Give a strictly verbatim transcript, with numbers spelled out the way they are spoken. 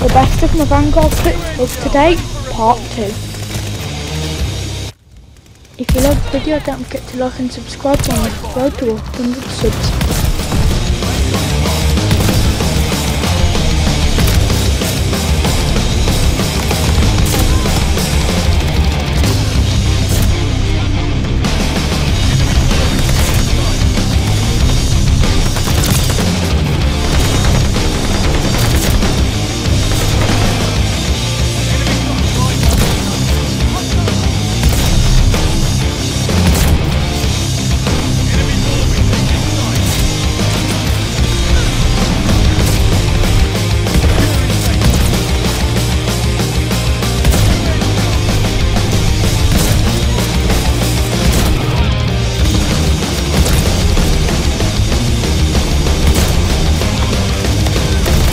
The best of my Vanguard clip of today, part two. If you like the video, don't forget to like and subscribe on the road to one hundred subs.